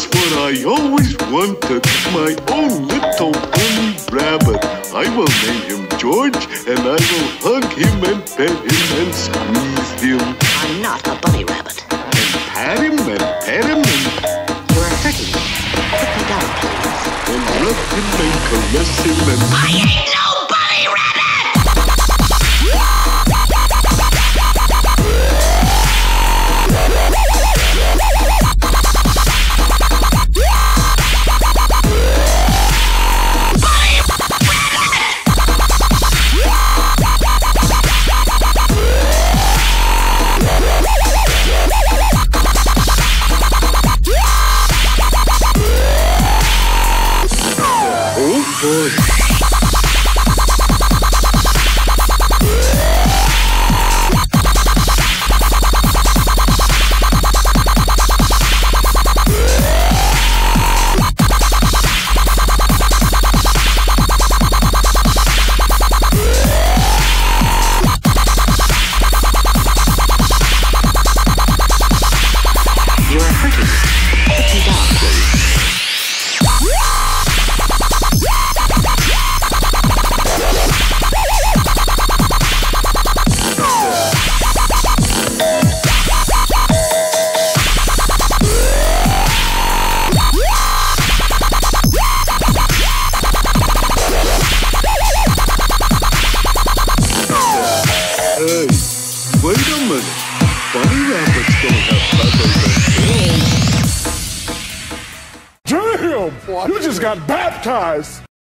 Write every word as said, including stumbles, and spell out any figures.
just what I always wanted. My own little bunny rabbit. I will name him George, and I will hug him and pet him and squeeze him. I'm not a bunny rabbit. And pat him and pet him and... You're hurting me. Put me down, please. And rub him and caress him and... I ain't no bunny rabbit! Boy. You're hurting me. Put me down, please. Hey, wait a minute. Bunny rabbits don't have feathers and tails. Damn! You just got baptized!